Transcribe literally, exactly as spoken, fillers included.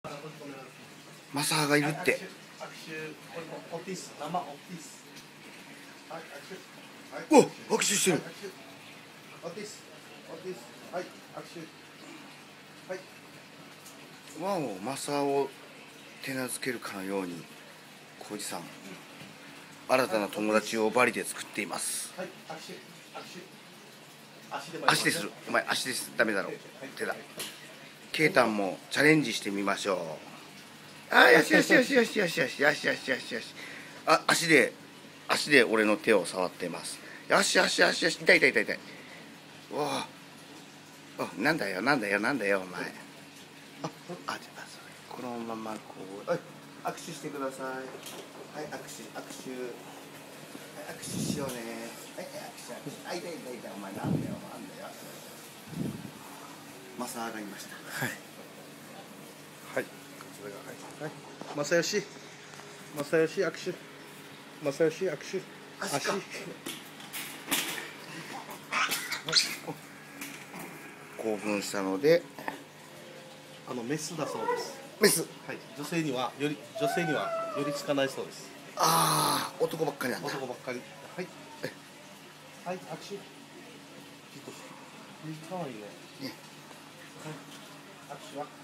マサがいるって。お、握手してる。ワンをマサを手なずけるかのように浩二さん新たな友達をバリで作っています。足でする。お前足です。ダメだろ。手だ。ケイタンもチャレンジしてみましょう。あ、よしよしよしよしよしよしよしよしよしよし。あ、足で足で俺の手を触っています。よしよしよしよし。痛い痛い痛い痛い。おお。お、なんだよなんだよなんだよお前。あ、あ、じゃあこのままこう。はい、握手してください。はい、握手握手。握手しようね。はい、握手握手。あ、痛い痛い痛い。お前なんだよなんだよ。マサがいました。 はい。はい。こちらがはい。はい。正義。正義握手。正義握手。 足か。興奮したので、 あのメスだそうです。 メス。 はい。女性にはより女性にはよりつかないそうです。 ああ、男ばっかりなんだ。 男ばっかり。はい。はい、握手。じっとして。可愛いね。 ね。 はい。握手は。